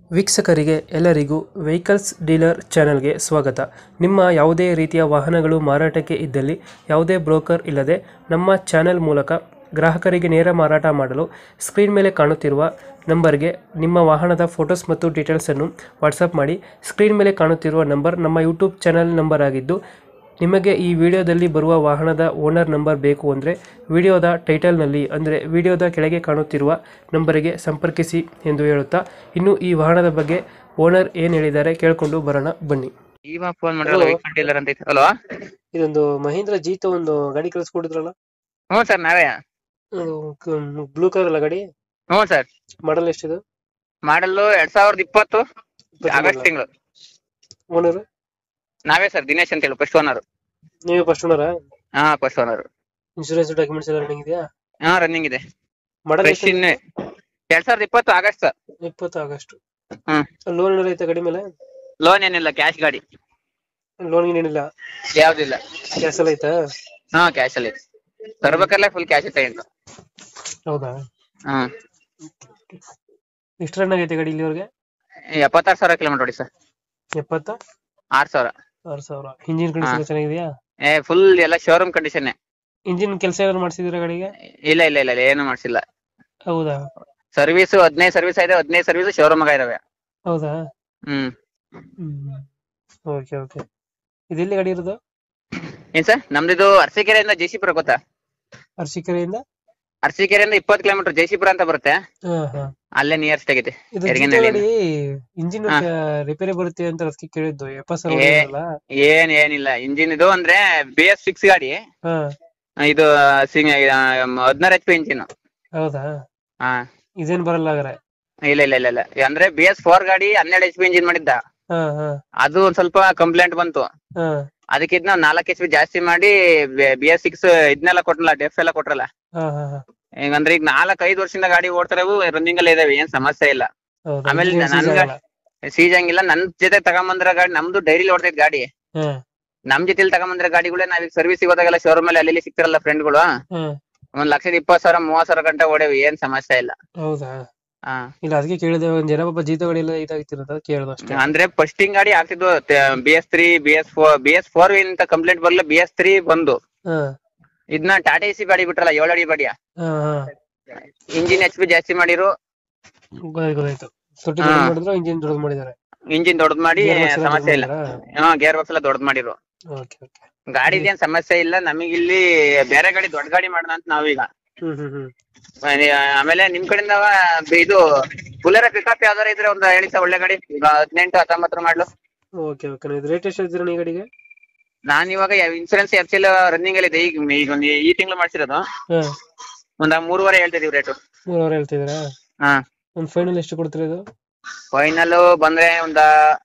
ವೀಕ್ಷಕರಿಗೆ ಎಲ್ಲರಿಗೂ vehicles dealer ಚಾನೆಲ್ಗೆ ಸ್ವಾಗತ. ನಿಮ್ಮ ಯಾವುದೇ ರೀತಿಯ ವಾಹನಗಳು ಮಾರಾಟಕ್ಕೆ ಇದ್ದಲ್ಲಿ ಯಾವುದೇ ಬ್ರೋಕರ್ ಇಲ್ಲದೆ ನಮ್ಮ ಚಾನೆಲ್ ಮೂಲಕ ಗ್ರಾಹಕರಿಗೆ ನೇರ ಮಾರಾಟ ಮಾಡಲು ಸ್ಕ್ರೀನ್ ಮೇಲೆ ಕಾಣುತ್ತಿರುವ ನಂಬರ್ಗೆ ನಿಮ್ಮ ವಾಹನದ ಫೋಟೋಸ್ ಮತ್ತು ಡೀಟೇಲ್ಸನ್ನು ವಾಟ್ಸಪ್ ಮಾಡಿ. ಸ್ಕ್ರೀನ್ ಮೇಲೆ ಕಾಣುತ್ತಿರುವ ನಂಬರ್ ನಮ್ಮ ಯೂಟ್ಯೂಬ್ ಚಾನೆಲ್ ನಂಬರ್ ಆಗಿದ್ದು, ನಿಮಗೆ ಈ ವಿಡಿಯೋದಲ್ಲಿ ಬರುವ ವಾಹನದ ಓನರ್ ನಂಬರ್ ಬೇಕು ಅಂದರೆ ವಿಡಿಯೋದ ಟೈಟಲ್ನಲ್ಲಿ ಅಂದರೆ ವಿಡಿಯೋದ ಕೆಳಗೆ ಕಾಣುತ್ತಿರುವ ನಂಬರಿಗೆ ಸಂಪರ್ಕಿಸಿ ಎಂದು ಹೇಳುತ್ತಾ, ಇನ್ನು ಈ ವಾಹನದ ಬಗ್ಗೆ ಓನರ್ ಏನು ಹೇಳಿದ್ದಾರೆ ಕೇಳಿಕೊಂಡು ಬರೋಣ ಬನ್ನಿ. ಇವಾಗ ಫೋನ್ ಮಾಡಿರಲ್ಲ, ವೆಹಿಕಲ್ ಡೀಲರ್ ಅಂತ ಐತೆ. ಹಲೋ, ಇದೊಂದು ಮಹೀಂದ್ರ ಜೀತ ಒಂದು ಗಾಡಿ ಕಳಿಸ್ಕೊಟ್ಟಿದ್ರಲ್ಲ, ಹ್ಞೂ ಸರ್, ನಾವೇ. ಬ್ಲೂ ಕಲರ್ ಅಲ್ಲ ಗಾಡಿ? ಹ್ಞೂ ಸರ್. ಮಾಡಲ್ ಎಷ್ಟಿದೆ? ಮಾಡಲು 2020 ಆಗಸ್ಟ್ ತಿಂಗಳು. ಓನರ್ ನಾವೇ ಸರ್, ದಿನೇಶ್ ಅಂತ ಹೇಳಿ ಫಸ್ಟ್ ಓನರ್. ನೀವೇ ಫಸ್ಟ್ ಓನರಾ? ಹಾ, ಫಸ್ಟ್ ಓನರ್. ಇನ್ಶೂರೆನ್ಸ್ ಡಾಕ್ಯುಮೆಂಟ್ಸ್ ಎಲ್ಲ ರನ್ನಿಂಗ್ ಇದೆಯಾ? ಹಾ, ರನ್ನಿಂಗ್ ಇದೆ. ಮಾಡಲ್ ಫ್ರೆಶ್ ಇನ್ನೇ 2020 ಆಗಸ್ಟ್ ಸರ್. 20 ಆಗಸ್ಟ್. ಹ್ಮ್. ಲೋನ್ ಏನಾರ ಐತೆ ಗಾಡಿ ಮೇಲೆ? ಲೋನ್ ಏನಿಲ್ಲ, ಕ್ಯಾಶ್ ಗಾಡಿ. ಲೋನ್ ಏನಿಲ್ಲ? ಯಾವ್ದಿಲ್ಲ. ಕ್ಯಾಶ್ ಎಲ್ಲ ಐತಾ? ಹಾ, ಕ್ಯಾಶ್ ಅಲ್ಲಿ ತರ್ಬೇಕಲ್ಲ, ಫುಲ್ ಕ್ಯಾಶ್ ಐತೆ ಅಂತ. ಹೌದಾ? ಹ್ಮ್. ಎಷ್ಟು ರನ್ ಆಗೈತೆ ಗಾಡಿ ಇಲ್ಲಿವರೆಗೆ? 76,000 ಕಿಲೋಮೀಟರ್ ಹೊಡಿ ಸರ್. 76,000. 6,000. ಇಂಜಿನ್ ಕಂಡೀಷನ್ ಚೆನ್ನಾಗಿದೆಯಾ? ಫುಲ್ ಎಲ್ಲ ಶೋರೂಮ್ ಕಂಡೀಷನ್. ಇಂಜಿನ್ ಕೆಲಸ ಏನಾದ್ರು ಮಾಡಿಸಿದಿರಾ ಗಾಡಿಗೆ? ಇಲ್ಲ ಇಲ್ಲ ಇಲ್ಲ ಇಲ್ಲ, ಏನು ಮಾಡ್ಸಿಲ್ಲ. ಹೌದಾ? ಸರ್ವಿಸ್ 15 ಸರ್ವಿಸ್ ಇದೆ, 15 ಸರ್ವಿಸ್ ಶೋರೂಮ್ ಆಗ ಇದಾವೆ. ಹೌದಾ? ಹ್ಮ್. Okay okay. ಇದೆಲ್ಲಿ ಗಾಡಿ ಇರೋದು? ಏನ್ ಸರ್, ನಮ್ದಿದು ಅರಸೀಕೆರೆಯಿಂದ ಜೆಸಿಪುರ ಗೊತ್ತಾ? ಅರಸೀಕೆರೆಯಿಂದ? ಅರಸೀಕೆರೆಯಿಂದ 20 ಕಿಲೋಮೀಟರ್ ಜೆಸಿಪುರ ಅಂತ ಬರುತ್ತೆ. ಅಲ್ಲೇ ನಿಯರೆಸ್ಟ್ ಆಗೈತೆ. ಇದು ಗಾಡಿ ಇಂಜಿನ್ ರಿಪೇರಿ ಬರುತ್ತೆ ಅಂತ ಅದಕ್ಕೆ ಕೇಳಿದ್ದು. 70,000 ಏನಿಲ್ಲ, ಇಂಜಿನ್ ಇದು ಅಂದ್ರೆ BS6 ಗಾಡಿ. ಇದು 16 HP ಇಂಜಿನ್. ಹೌದಾ? ಹಾ. ಇದೇನ್ ಬರಲ್ಲ ಹಾಗಾದ್ರೆ? ಇಲ್ಲ ಇಲ್ಲ ಇಲ್ಲ ಇಲ್ಲ, ಅಂದ್ರೆ BS4 ಗಾಡಿ 12 HP ಇಂಜಿನ್ ಮಾಡಿದ್ದ. ಅದು ಒಂದ್ ಸ್ವಲ್ಪ ಕಂಪ್ಲೇಂಟ್ ಬಂತು. ಅದಕ್ಕೆ ಇದನ್ನ 4 HP ಜಾಸ್ತಿ ಮಾಡಿ BS6 ಇದನ್ನೆಲ್ಲ ಕೊಟ್ರಲ್ಲ, ಡೆಫ್ ಎಲ್ಲ ಕೊಟ್ರಲ್ಲ. ಹಿಂಗಂದ್ರೆ ಈಗ 4-5 ವರ್ಷದಿಂದ ಗಾಡಿ ಓಡ್ತಾರವು, ರನ್ನಿಂಗ್ ಅಲ್ಲೇ ಇದಾವೆ, ಏನ್ ಸಮಸ್ಯೆ ಇಲ್ಲ. ಆಮೇಲೆ ಸೀಜ್ ಹಂಗಿಲ್ಲ. ನನ್ ಜೊತೆ ತಗೊಂಬಂದ್ರ ಗಾಡಿ, ನಮ್ದು ಡೈರಿಲಿ ಓಡ್ತೈತ್ ಗಾಡಿ. ನಮ್ ಜೊತೆಲಿ ತಗೊಂಬಂದ್ರ ಗಾಡಿಗಳೇ ನಾವೀಗ ಸರ್ವಿಸ್ ಹೋದಾಗೆಲ್ಲ ಶೋರೂಮ್ ಅಲ್ಲಿ ಅಲ್ಲಿ ಸಿಗ್ತಾರಲ್ಲ ಫ್ರೆಂಡ್ಗಳು, 1,20,000 30,000 ಗಂಟೆ ಓಡೇವಿ, ಏನ್ ಸಮಸ್ಯೆ ಇಲ್ಲ. ಹೌದಾ? ಹಾ. ಇಲ್ಲ, ಅದಕ್ಕೆ ಕೇಳಿದೆ. ಒಂದ್ ಜನ ಪಾಪ ಜೀತ ಗಾಡಿ ಎಲ್ಲ ಇದಾಗ್ತಿರೋದು ಕೇಳಿದ ಅಷ್ಟೇ. ಅಂದ್ರೆ ಫಸ್ಟಿಂಗ್ ಗಾಡಿ ಆಗ್ತಿದ್ವು BS3 BS4 ಇಂತ ಕಂಪ್ಲೇಂಟ್ ಬರ್ಲಿಲ್ಲ. BS3 ಬಂದು ಇದನ್ನ ಟಾಟಾ AC ಗಾಡಿ ಬಿಟ್ರಲ್ಲ, 7 ಅಡಿ ಬಾಡಿಯ ಇಂಜಿನ್ HP ಜಾಸ್ತಿ ಮಾಡಿರು. ಗೊತ್ತಾಯ್ತು. ತೊಟ್ಟಿ ಮಾಡಿದ್ರು, ಇಂಜಿನ್ ದೊಡ್ಡದು ಮಾಡಿದ್ದಾರೆ. ಇಂಜಿನ್ ದೊಡ್ಡದ್ ಮಾಡಿ ಸಮಸ್ಯೆ ಇಲ್ಲ. ಗೇರ್ ಬಾಕ್ಸ್ ಎಲ್ಲ ದೊಡ್ಡದ್ ಮಾಡಿರು. ಗಾಡಿದೇನ್ ಸಮಸ್ಯೆ ಇಲ್ಲ. ನಮಗಿಲ್ಲಿ ಬೇರೆ ಗಾಡಿ ದೊಡ್ಡ ಗಾಡಿ ಮಾಡೋಣ ಅಂತ ನಾವೀಗ. ಆಮೇಲೆ ನಿಮ್ ಕಡೆಯಿಂದ ಇದು ಬುಲೆರ ಪಿಕಪ್ ಯಾವ್ದಾರ ಇದ್ರೆ ಒಂದು ಹೇಳಿ ಸರ್, ಒಳ್ಳೆ ಗಾಡಿ. 18-19 ಮಾಡ್ಲು. ರೇಟ್ ಎಷ್ಟು ಹೇಳ್ತೀರಾ ಈ ಗಾಡಿಗೆ? ನಾನ್ ಇವಾಗ ಇನ್ಸೂರೆನ್ಸ್ FCL ರನ್ನಿಂಗ್ ಅಲ್ಲಿ ಇದೆ. ಈಗ ಈ ತಿಂಗಳು ಮಾಡ್ಸಿರೋದು. ಒಂದ್ 3.5 ಹೇಳ್ತಿದೀವಿ ರೇಟು. 3.5 ಹೇಳ್ತಿದ್ದೀರಾ? ಹಾ. ಒಂದ್ ಫೈನಲ್ ಎಷ್ಟು ಕೊಡ್ತೀರಾ ಇದು? ಫೈನಲ್ ಬಂದ್ರೆ ಒಂದ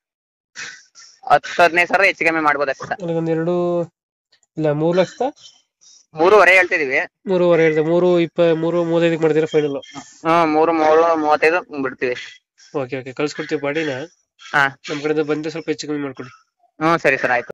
10-15 ಸಾವಿರ ಹೆಚ್ಚು ಕಮ್ಮಿ ಮಾಡ್ಬೋದು ಅಷ್ಟೇ. ಒಂದ್ 2 ಇಲ್ಲ 3 ಲಕ್ಷ 3.5 ಹೇಳ್ತಿದೀವಿ. 3.5 ಹೇಳ್ತೀವಿ. 3.35 ಮಾಡ್ತೀರಾ ಫೈನಲ್? 3.35 ಬಿಡ್ತೀವಿ. ಓಕೆ ಓಕೆ, ಕಳ್ಸ್ಕೊಡ್ತೀವಿ ಗಾಡಿನ. ಹಾ. ನಮ್ ಕಡೆಯಿಂದ ಬಂದ್ರೆ ಸ್ವಲ್ಪ ಹೆಚ್ಚು ಕಮ್ಮಿ ಮಾಡ್ಕೊಡಿ. ಸರಿ ಸರ್, ಆಯ್ತು.